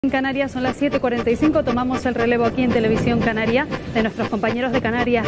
En Canarias son las 7:45, tomamos el relevo aquí en Televisión Canaria de nuestros compañeros de Canarias.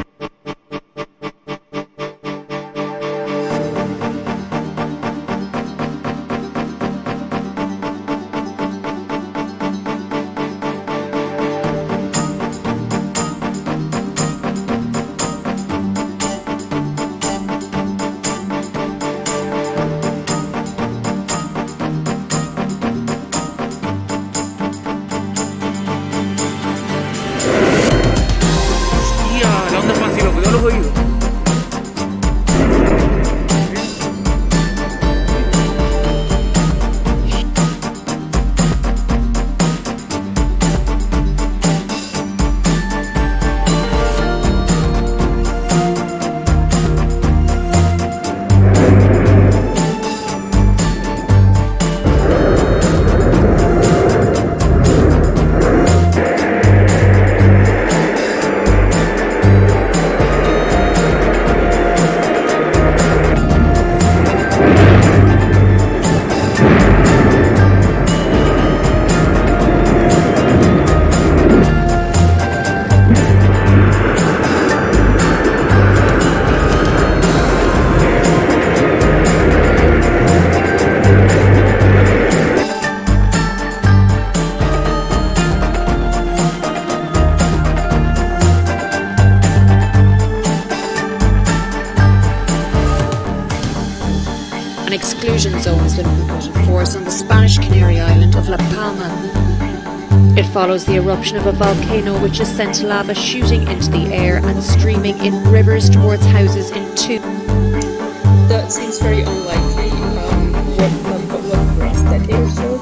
An exclusion zone has been put in force on the Spanish Canary island of La Palma. It follows the eruption of a volcano which has sent lava shooting into the air and streaming in rivers towards houses in two. That seems very unlikely. What the last decade or so?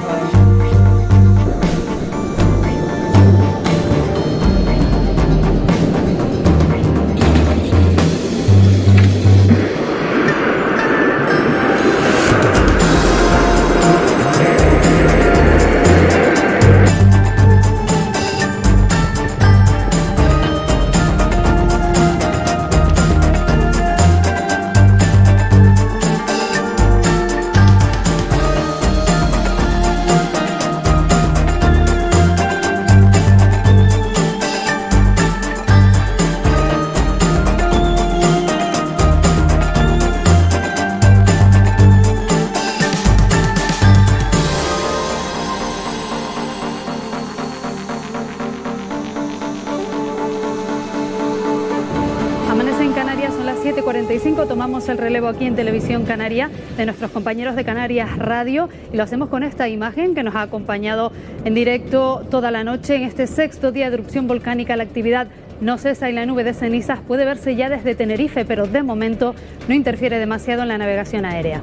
En Canarias son las 7:45, tomamos el relevo aquí en Televisión Canaria de nuestros compañeros de Canarias Radio y lo hacemos con esta imagen que nos ha acompañado en directo toda la noche. En este sexto día de erupción volcánica la actividad no cesa y la nube de cenizas puede verse ya desde Tenerife, pero de momento no interfiere demasiado en la navegación aérea.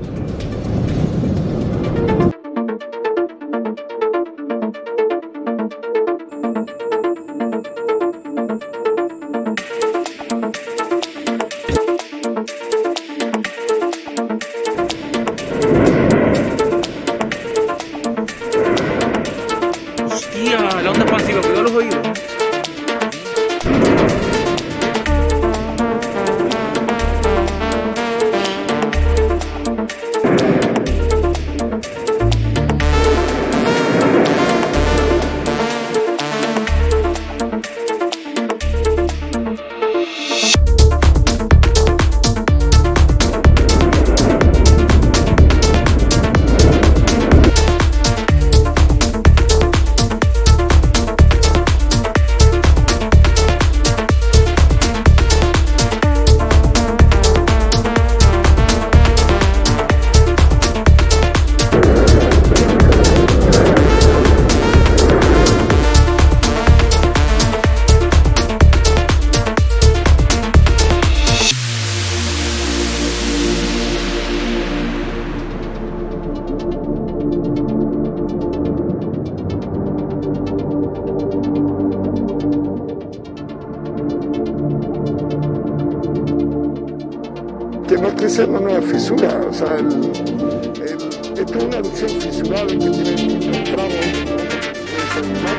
La onda expansiva, cuidado los oídos. Que no crece una nueva fisura, o sea, esto es una erupción fisurada que tiene un tramo